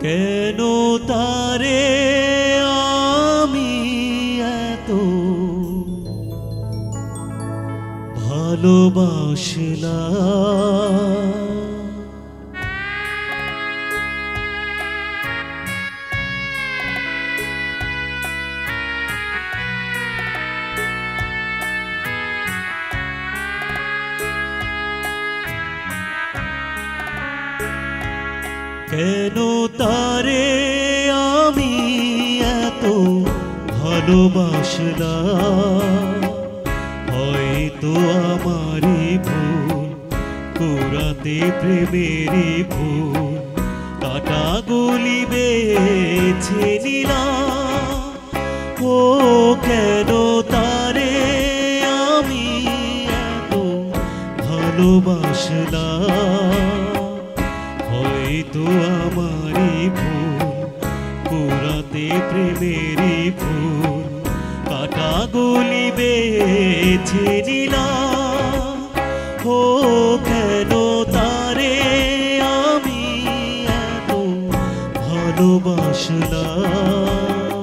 কেন তারে আমি এত ভালোবাসলাম। কেন তারে আমি এত ভালোবাসলাম। হয়তো আমারই ভুল, কুরাতে প্রেমেরই ভুল, কাটা গলি বেছে নিলাম। ও কেন তারে আমি এত ভালোবাসলাম। হয়তো আমারই ভুল, কুরাতে প্রেমেরই ভুল, কাটা গলি বেছে নিলাম। ও কেন তারে আমি এত ভালোবাসলাম।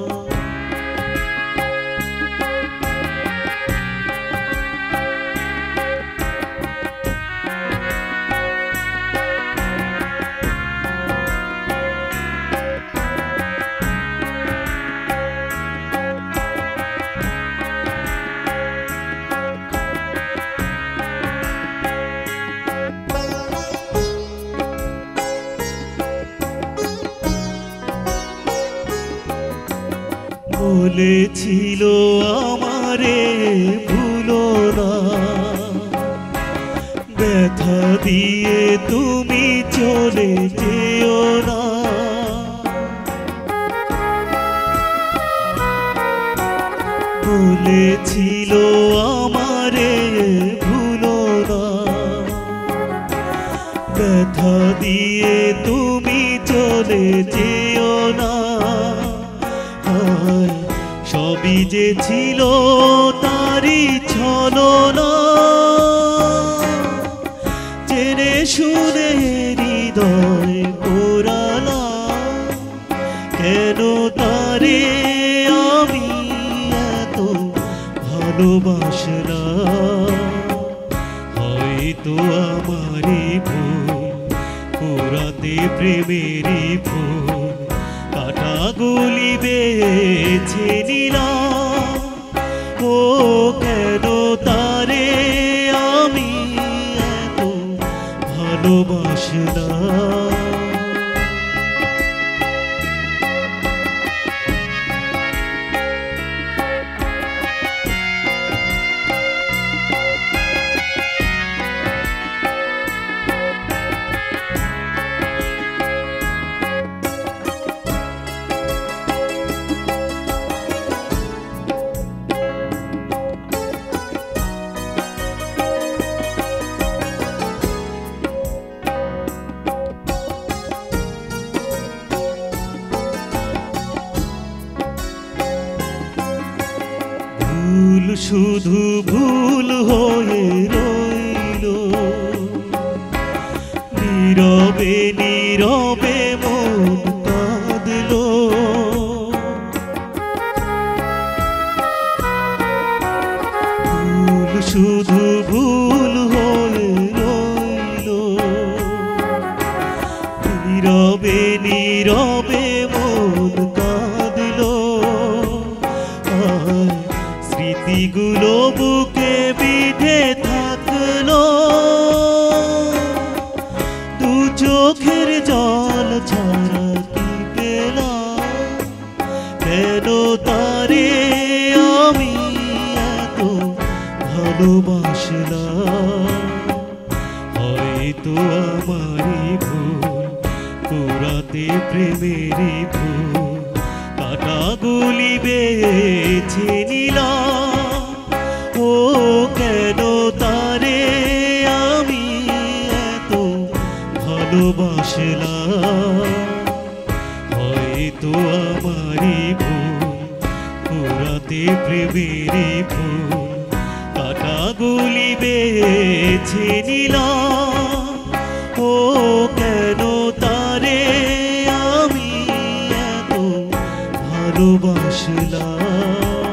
বলেছিল আমারে ভুলো না, ব্যথা দিয়ে তুমি চলে যেও না। বলেছিল আমারে ভুলো না, ব্যথা দিয়ে তুমি চলে যেও না। সবই যে ছিল তারি ছলনা, জেনে শুনে হৃদয় পোড়ালাম। কেন তারে আমি এত ভালোবাসলাম। হয়তো আমারই ভুল, কুরাতে প্রেমেরই ভুল, কাটা গলি বেছে নিলাম। ও কেন তারে আমি এত ভালোবাসলাম। ভুল শুধু ভুল হয়ে রইল, নীরবে নীরবে মন কাঁদলো। ভুল শুধু ভুল হয়ে রইল, নীরবে নীরবে মন কাঁদলো। স্মৃতিগুলো বুকে বিঁধে থাকলো, দু চোখের জল ছাড়া কি পেলাম। কেন তারে আমি এত ভালোবাসলাম। হয়তো আমারই ভুল, কুরাতে প্রেমেরই ভুল, কাটা গলি বেছে নিলাম। ও কেন তারে আমি এত ভালোবাসলাম। হয়তো আমারই ভুল, কুরাতে প্রেমেরই ভুল, কাটা গলি বেছে নিলাম। ও কেন তারে আমি ভালোবাসলাম।